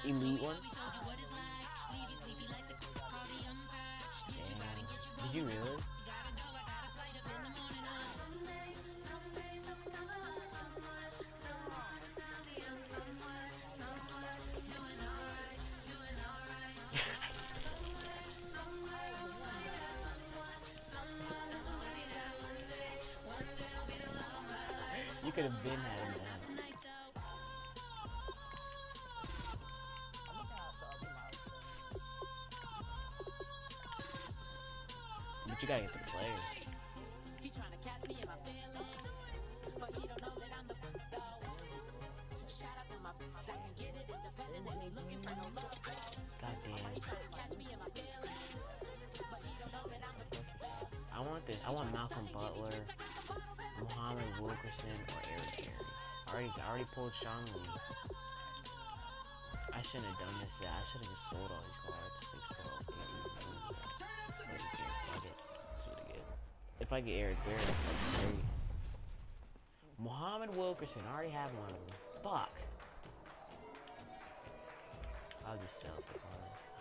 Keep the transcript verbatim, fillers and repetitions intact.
elite one? Damn. Did you really? You could have been had him down. But you gotta get the players. He trying to catch me in my feelings, but he don't know that I'm the though. Shout out to my that can get it independent and he looking for no love. God damn. He trying to catch me in my feelings, but he don't know that I'm the I want this. I want Malcolm Butler, Muhammad Wilkerson, or Eric Carey. I already, I already pulled Sean Lee. I shouldn't have done this yet. I should have just sold all these cards. If I get Eric Berry, that's great. Muhammad Wilkerson, I already have one of them. Fuck. I'll just sell the cards.